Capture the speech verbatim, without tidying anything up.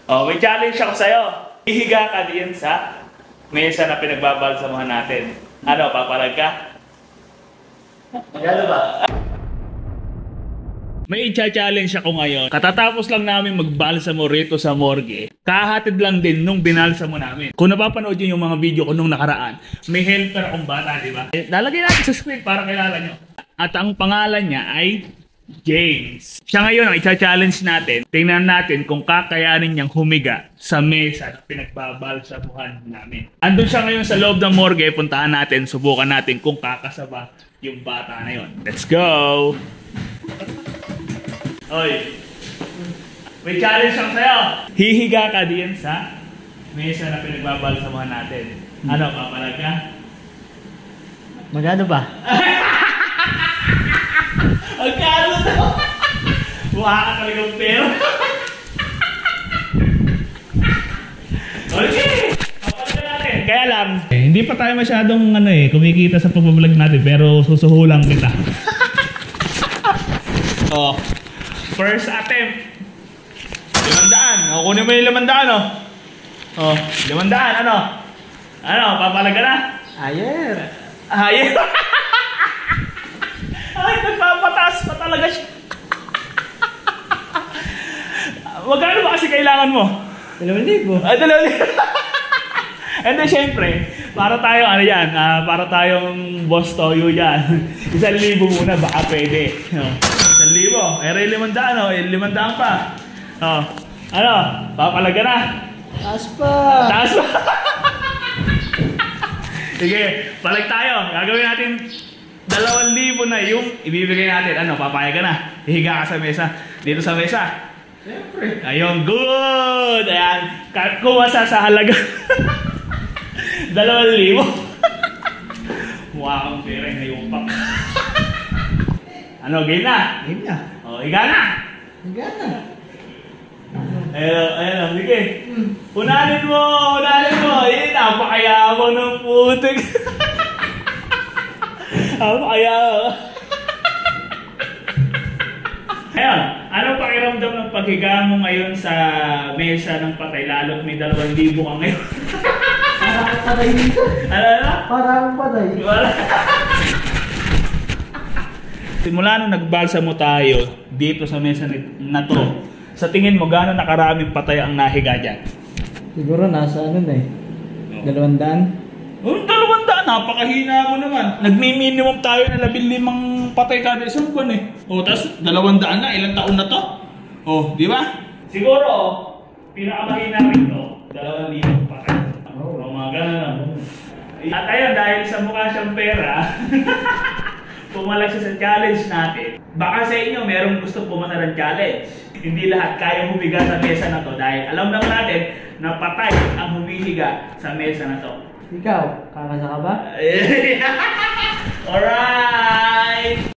Oh, may challenge ako sa'yo. Ihiga ka diyan sa mesa na pinagbabalsamuhan natin. Ano, papalag ka? Magano ba? May i-challenge ako ngayon. Katatapos lang namin magbalsamo rito sa morgue. Kahatid lang din nung binalsamo namin. Kung napapanood yun yung mga video ko nung nakaraan, may helper akong bata, di ba? Lalagay natin sa screen para kilala nyo. At ang pangalan niya ay James. Siya ngayon ang i-challenge natin. Tingnan natin kung kakayanin niyang humiga sa mesa na pinagbabalsamuhan namin. Andun siya ngayon sa loob ng morgue. Puntahan natin, subukan natin kung kakasaba yung bata na yun. Let's go! Oy, may challenge ako sa'yo. Hihiga ka diyan sa mesa na pinagbabalsamuhan natin. Ano, papalag ka? Magano ba? Magkano to? Mukha ka talagang pera. Okay, papalag natin. Kaya lang, eh, hindi pa tayo masyadong ano eh, kumikita sa pagbablog natin, pero susuhulang kita. Oh. First attempt. Limandaan. O, kunin mo yung limandaan, o. O, limandaan, ano? Ano, papalag ka na? Ayer. Ayer. Ay, nagpapataas pa talaga siya. Magkano ba kasi kailangan mo? Dalawang libo. Ay, dalawang libo. And then, syempre, para tayo, ano yan, uh, para tayong boss toyo yan. Isang libo muna, baka pwede. No? Isang libo. Eh, limandaan, o. Eh, limandaan pa. O. Ano? Papalag ka na? Taas pa. Taas pa. Sige, palag tayo. Gagawin natin dalawang libo na yung ibibigay natin. Ano, papayag ka na. Hihiga ka sa mesa. Dito sa mesa. Siyempre. Ayun, good! Ayan, kumasa sa halaga. Dalawang libo. Mukha kang pera yung pak. Ano, game na? Game na. O, higa na! Higa na. Ayun, ayun, sige. Unahin mo, unahin mo. Eh, napakayabang ng putik. Napakayabang. Ayun, anong pakiramdam ng paghiga mo ngayon sa mesa ng patay? Lalo't may dalawang libo ka ngayon. Para akong patay dito. Ano na? Para akong patay. Wala. Simula nung nagbalsamo tayo dito sa mesa na to, sa tingin mo gano'n nakaraming patay ang nahiga dyan? Siguro nasa ano na eh. Dalawang daan. Oh, dalawang daan, napakahina mo naman. Nagmi-minimum tayo na labing limang patay kada isang buwan eh. O, tapos dalawang daan na, ilang taon na to? O, di ba? Siguro, pinakamahina rin to, dalawang limang patay. O, mga gano'n. At ayun, dahil sa mukha siyang pera, pumalag siya sa challenge natin. Baka sa inyo, merong gusto pumunta ng challenge. Hindi lahat kaya humiga sa mesa na to dahil alam lang natin na patay ang humihiga sa mesa na to. Ikaw, kakasa ka ba? Alright!